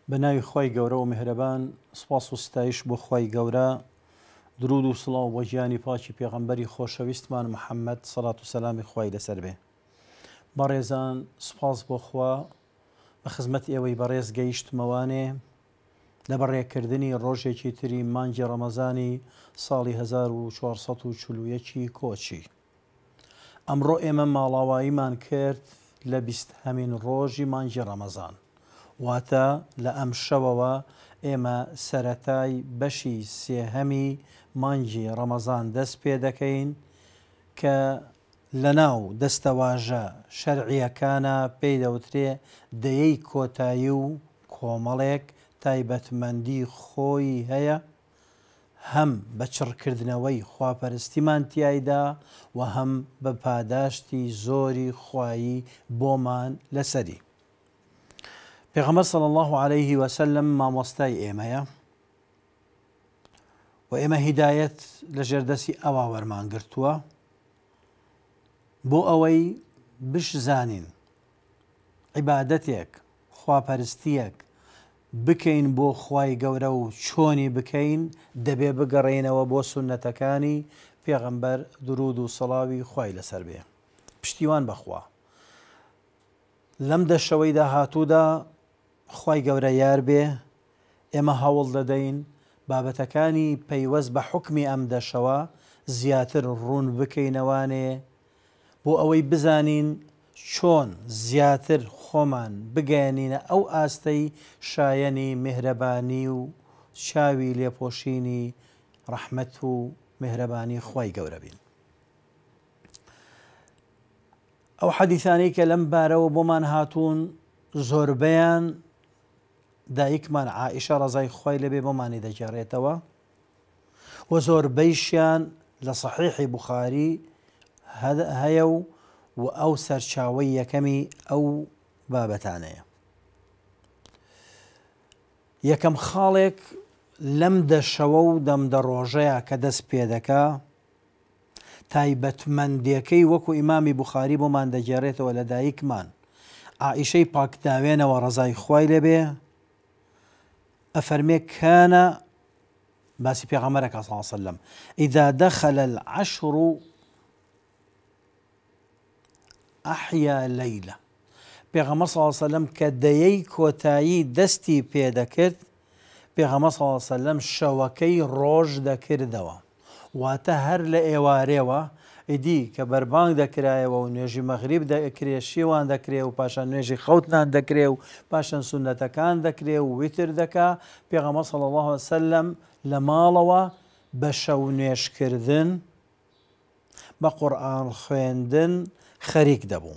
بناوی خوای گەورە و میهرەبان سپاس و ستایش بۆ خوای گەورە درود و سڵاو بۆ ژیانی پاکی پێغەمبەری خۆشەویستمان محەممەد سەڵات و سەلامی خوای لەسەر بێ. بەڕێزان سپاس بۆ خوا بە خزمەت ئێوەی بەڕێز گەیشتمەوانێ لە بەڕێکردنی ڕۆژێکی تری مانگی ڕەمەزانی ساڵی 1440 کۆچی. ئەمڕۆ ئێمە ماڵاواییمان کرد لە 20هەمین ڕۆژی مانگی ڕەمەزان، واتە لە ئەم شەوەوە ئێمە سەرەتای بەشی سێهەمی مانگی ڕەمەزان دەست پێ دەکەین کە لە ناو دەستەواژە شەرعیەکانە پێی دەوترێ دەیەی کۆتایی و کۆمەڵێک تایبەتمەندی خۆی هەیە، هەم بە چڕکردنەوەی خواپەرستیمان تیایدا و هەم بە پاداشتی زۆری خوایی بۆمان لەسەری. پێغەمبەر صلی الله عليه وسلم مامۆستای ئێمەیە و ئێمە هیدایەت لە ژێردەستی ئەوا وەرمان گرتووە بۆ ئەوەی بشزانین عیبادەتێک خواپەرستیەک بکەین بۆ خوای گەورە و چۆنی بکەین دەبێ بگەڕێنەوە بۆ سونەتەکانی پێغەمبەر درود و سەڵاوی خوای لەسەر بێ. پشتیوان بەخوا لەم دەشەوەی داهاتوودا خوای گەورە یار بێ ئێمە هەوڵ دەدەین بابەتەکانی پەیوەست بە حوکمی ئەم دەشەوە زیاتر ڕوون بکەینەوانێ بۆ ئەوەی بزانین چۆن زیاتر خۆمان بگەێنینە ئەو ئاستەی شایەنی میهرەبانی و چاوی لێپۆشینی ڕەحمەت و میهرەبانی خوای گەورە بین. ئەو حەدیثانەی کە لەم بارەوە بۆمان هاتوون زۆربەیان دایکمان عائیشە ڕەزای خوای لەبێ بۆمانی دەگێڕێتەوە و زۆربەیشیان لە صحیحی بوخاری هەیە و ئەو سەرچاوەی یەکەمی ئەو بابەتانەیە. یەکەم خاڵێک لەم دەشەوە و دەمدە ڕۆژەیە کە دەست پێ دەکا تایبەتمەندیەکەی وەکو ئیمامی بوخاری بۆمان دەگێڕێتەوە لە دایکمان عائیشەی پاکداوێنەوە ڕەزای خوای لەبێ ئەفەرمێ کانە باسی پێغەمبەرەکە صلی الله علیه وسلم ئیذا دەخەل العەشر ئەحیا لەیلە. پێغەمبەر صلی الله علیه وسلم کە دەیەی کۆتایی دەستی پێ دەکرد پێغەمبەر صلی الله علیه وسلم شەوەکەی ڕۆژ دەکردەوە، واتە هەر لە ئێوارێوە ئیدی کە بەربانگ دەکرایەوە و نوێژی مەغریب دەکرێ شیوان دەکرێ و پاشان نوێژی خەوتنان دەکرێ و پاشان سونەتەکان دەکرێ و ویتر دەکا. پێغەمبەر صلی الله علیه وسلم لە ماڵەوە بە شەو نوێژکردن بە قورئان خوێندن خەریک دەبوو.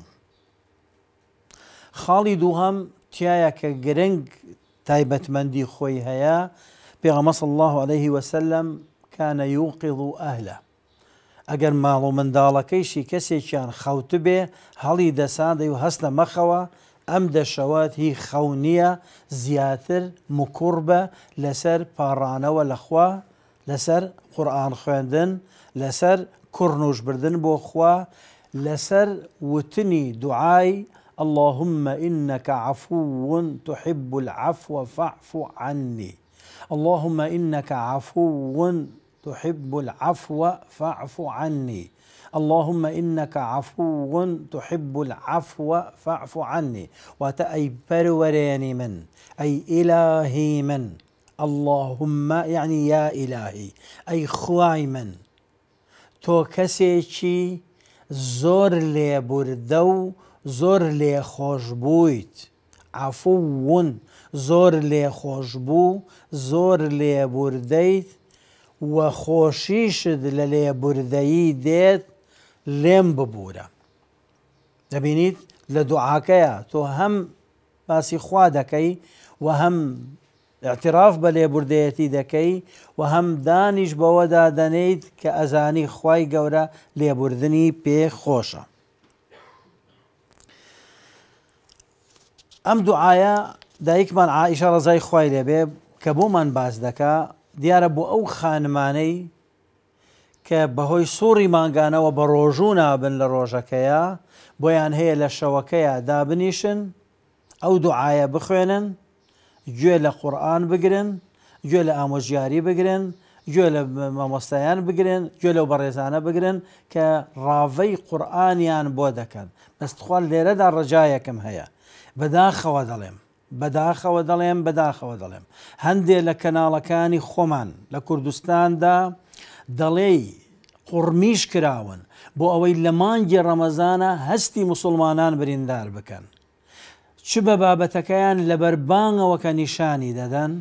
خاڵی دووهەم تایە کە گرنگ تایبەتمەندی خۆی هەیە پێغەمبەر صلی الله عليه وسلم کانە یوقظ ئەهلە. ئەگەر ماڵ و منداڵەکەیشی کەسێکیان خەوت بێ هەڵی دەساندەی و هەست لە مەخەوە ئەم دەشەوات هی خەو نییە زیاتر مکوڕ بە لەسەر پاڕانەوە لەخوا، لەسەر قورئان خوێندن، لەسەر کوڕنوشبردن بۆ خوا، لەسەر وتنی دوعای اللهم إنك عفو تحب العفو فاعف عني، اللهم إنك عفو تحب العفو فاعف عني، اللهم إنك عفو تحب العفو فاعف عني. واتە ئەی پەروەرێنی من ئەی ئیلاهی من، اللهم یعنی یا ئیلاهی ئەی خوای من تۆ کەسێکی زۆر لێبوردە و زۆر لێخۆش بوویت، عەفوون زۆر لێخۆش بوو زۆر لێبوردەیت و خۆشیشت لە لێبوردەیی دێت لێم ببوورە. دەبینیت لە دوعاکەیە تۆ هەم باسی خوا دەکەی و هەم اعتراف بە لێبوردەیەتی دەکەی و هەم دانیش بەوەدا دەنیت کە ئەزانی خوای گەورە لێبوردنی پێ خۆشە. ئەم دوعایە دایکمان عائیشە ڕەزای خوای لێبێ کە بۆمان باس دەکا دیارە بۆ ئەو خانمانەی کە بەهۆی سووڕی مانگانەوە بە ڕۆژوو نابن لە ڕۆژەکەیە بۆیان هەیە لە شەوەکەیە دابنیشن ئەو دوعایە بخوێنن گوێ لە قورئان بگرن، گوێ لە ئامۆژیاری بگرن، گوێ لە مامۆستایان بگرن، گوێ لەو بەڕێزانە بگرن کە ڕاوەی قورئانیان بۆ دەکەن. بەستخوا لێرەدا ڕجایەکم هەیە، بەداخەوە دەڵێم هەندێک لە کەناڵەکانی خۆمان لە کوردستاندا دەڵێ قوڕمیش کراون بۆ ئەوەی لە مانگی ڕەمەزانە هەستی موسڵمانان بریندار بکەن، چ بە بابەتەکەیان لە بەربانگەوە کە نیشانی دەدەن،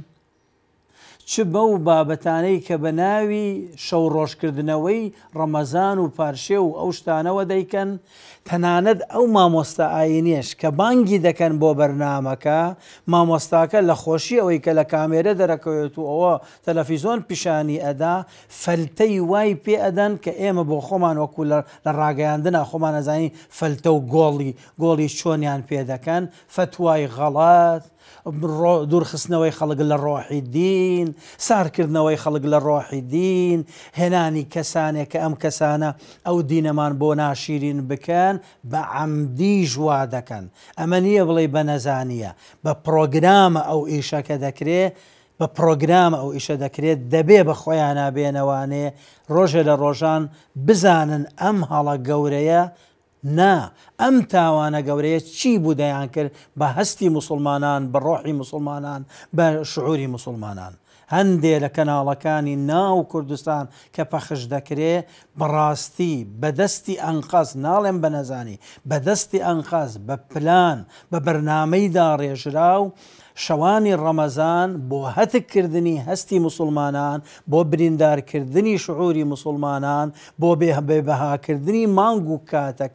چ بەو بابەتانەی کە بە ناوی شەو ڕۆژکردنەوەی ڕەمەزان و پارشێ و ئەو شتانەوە دەیکەن. تەنانەت ئەو مامۆستا ئاینیش کە بانگی دەکەن بۆ بەرنامەکە، مامۆستاکە لە خۆشی ئەوەی کە لە کامێرە دەرەکەوێت و ئەوە تەلەڤیزۆن پیشانی ئەدا، فەلتەی وای پێ ئەدەن کە ئێمە بۆ خۆمان وەکو لە ڕاگەیاندنا خۆمان ئەزانین فەلتە و گۆڵی چۆنیان پێ دەکەن، فتوای غەڵەت، دوورخستنەوەی خەڵک لە ڕۆحی دین، سارکردنەوەی خەڵک لە ڕۆحی دین، هێنانی کەسانێک کە ئەم کەسانە ئەو دینەمان بۆ ناشیرین بکەن بە عەمدی ژوا دەکەن. ئەمە نییە بڵێ بە نەزانیە، بە پرۆگرامە ئەو ئیشەکە دەکرێت، بە پرۆگرامە ئەو ئیشە دەکرێت، دەبێ بە خۆیان نابێنەوانێ ڕۆژێ لە ڕۆژان بزانن ئەم هەڵە گەورەیە نا، ئەم تاوانە گەورەیە چی بوو دەیان کرد بە هەستی موسڵمانان، بە ڕۆحی موسڵمانان، بە شعوری موسڵمانان. هەندێک لە کەناڵەکانی ناو کوردستان کە پەخش دەکرێ بەڕاستی بەدەستی ئەنقەز، ناڵێم بە نەزانی، بەدەستی ئەنقەز، بە پلان، بە بەرنامەیدا ڕێژراو شەوانی ڕەمەزان بۆ هەتکردنی هەستی موسڵمانان، بۆ بریندارکردنی شعوری موسڵمانان، بۆ بێبەهاکردنی مانگ و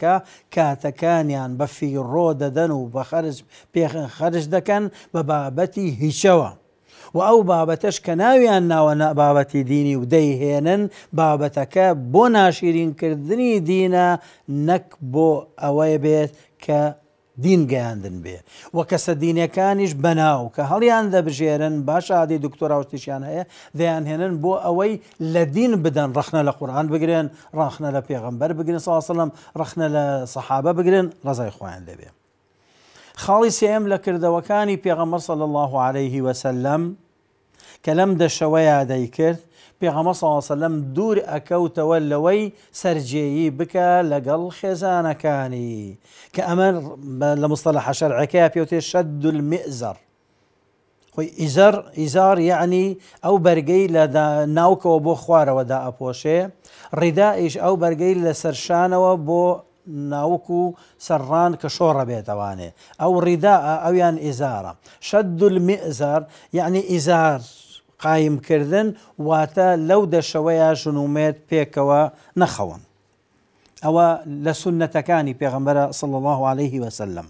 کاتەکانیان بە فیڕۆ دەدەن و بە خەرج دەکەن بە بابەتی هیچەوە. و ئەو بابەتەش کە ناویان ناوە بابەتی دینی و دەیهێنن، بابەتەکە بۆ ناشیرینکردنی دینە، نەک بۆ ئەوەی بێت کە دین گەیاندن بێ. وە کەسە دینەکانیش بەناو کە هەڵیان دەبژێرن، باش عادی دکتۆرا وشتیشیان هەیە، دەیانهێنن بۆ ئەوەی لە دین بدەن، ڕەخنە لە قورئان بگرن، ڕەخنە لە پێغەمبەر بگرن سەڵڵەهو عەلەیهی وسەلەم، ڕەخنە لە سەحابە بگرن، ڕەزای خۆیان لەبێ. خاڵی سێم لە کردەوەکانی پێغەمبەر صلی الله علیه وسلم کە لەم دەشەوەیە دەیکرد، پێغەمبەر صلی الله علیه وسلم دوور ئەکەوتەوە لەوەی سەرجێیی بکە لەگەڵ خێزانەکانی، کە ئەمە لە مستەلەحە شەرعیەکەیە پێوتێ شەد المئزەر. خۆی ئیزار یعنی ئەو بەرگەی لە ناوکەوە بۆ خوارەوەدا ئەپۆشێ، ڕیدائیش ئەو بەرگەی لە سەرشانەوە بۆ ناوک و سەرڕان کە شۆڕە بێتەوانێ، ئەو ڕیدا ئەویان ئیزارە. شەد المئزەر یعنی ئیزار قایمکردن، واتە لەو دەشەوەیە ژنومێت پێکەوە نەخەون. ئەوە لە سونەتەکانی پێغەمبەرە صلی الله علیه وسلم.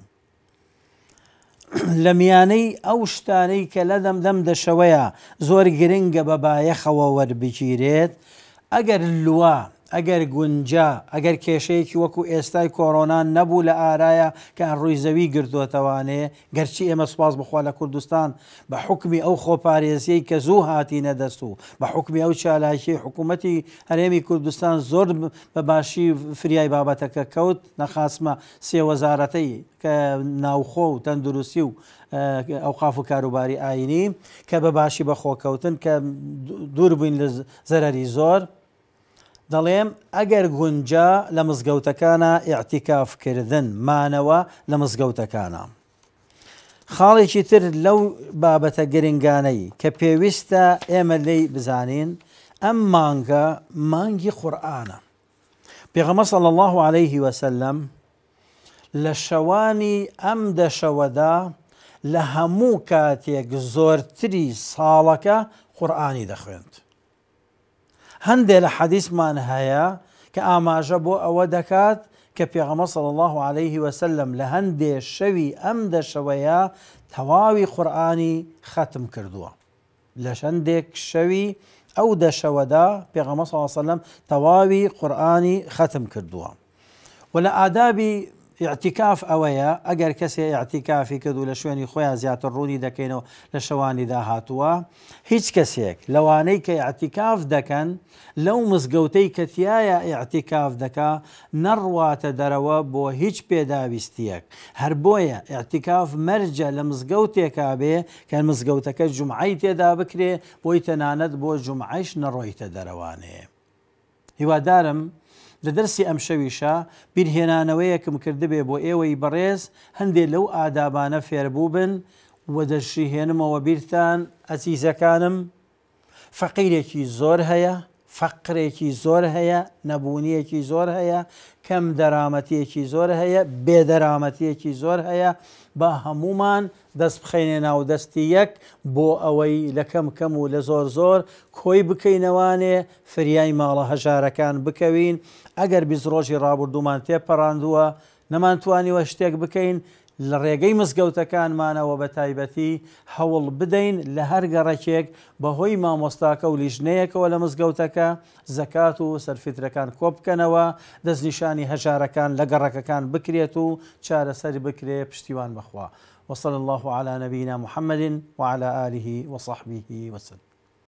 لە میانەی ئەو شتانەی کە لە دەم دەشەوەیە زۆر گرنگە بە بایەخەوە وەربگیرێت، ئەگەر لووە، ئەگەر گونجا، ئەگەر کێشەیەکی وەکو ئێستای کۆڕۆنا نەبوو لە ئارایە کە ڕووی زەوی گرتووەتەوانێ، گەرچی ئێمە سوپاس بخوا لە کوردستان بە حکمی ئەو خۆپارێزیەی کە زوو هاتینە دەست و بە حکمی ئەو چالاکی حکوومەتی هەرێمی کوردستان زۆر بە باشی فریای بابەتەکە کەوت، نەخاسمە سێ وەزارەتەی کە ناوخۆ و تەندروستی و ئەوقاف و کاروباری ئاینی کە بە باشی بەخۆکەوتن، کە دوور بووین لە زەرەری زۆر. دەڵێم ئەگەر گونجا لە مزگەوتەکانە ئیعتیکافکردن مانەوە لە مزگەوتەکانە. خاڵێکی تر لەو بابەتە گرنگانەی کە پێویستە ئێمە لێی بزانین، ئەم مانگە مانگی قورئانە. پێغەمبەر صلی الله علیه وسلم لە شەوانی ئەم دەشەوەدا لە هەموو کاتێک زۆرتری ساڵەکە قورئانی دەخوێند. هەندێک لە حەدیثمان هەیە کە ئاماژە بۆ ئەوە دەکات کە پێغەمبەر صلی الله علیه وسلم لە هەندێک شەوی ئەم دەشەوەیە تەواوی قورئانی ختم کردووە. لە هەندێک شەوی ئەو دەشەوەدا پێغەمبەر صلی الله علیه وسلم تەواوی قورئانی ختم کردووە. و لە ئادابی اعتیکاف ئەوەیە ئەگەر کەسێ اعتیکافی کردو لە شوێنی خۆیان زیاتر ڕوونی دەکەینەوە لە شەوانی داهاتووە هیچ کەسێک لەوانەی کە اعتیکاف دەکەن لەو مزگەوتەی کە تایە اعتیکاف دەکا نەڕواتە دەرەوە بۆ هیچ پێداویستیەک هەر بۆیە اعتیکاف مەرجە لە مزگەوتێکا بێ کە مزگەوتەکە جومعەی تێدا بکرێ بۆی تەنانەت بۆ جومعەیش نەڕۆیتە دەرەوانێ. هیوادارم لە دەرسی ئەم شەویشە بیرهێنانەوەیەکم کردبێ بۆ ئێوەی بەڕێز هەندێک لەو ئادابانە فێربوو بن و دەشیهێنمەوە بیرتان ئەزیزەکانم فەقیرێکی زۆر هەیە، فەقرێکی زۆر هەیە، نەبوونیەکی زۆر هەیە، کەم دەرامەتیەکی زۆر هەیە، بێدەرامەتیەکی زۆر هەیە. با هەمومان دەست بخەینێ ناو دەستی یەک بۆ ئەوەی لە کەم کەم و لە زۆر زۆر کۆی بکەینەوانێ فریای ماڵە هەژارەکان بکەوین. ئەگەر 20 ڕۆژی ڕابردوومان تێپەڕاندووە نەمانتوانیوە شتێک بکەین لە ڕێگەی مزگەوتەکانمانەوە بە تایبەتی هەوڵ بدەین لە هەر گەڕەکێک بەهۆی مامۆستاکە و لیژنەیەکەوە لە مزگەوتەکە زەکات و سەرفیترەکان کۆبکەنەوە دەستنیشانی هەژارەکان لە گەڕەکەکان بکرێت و چارەسەر بکرێ پشتیوان بخوا. وصلى الله على نبينا محمد وعلى آله وصحبه وسلم.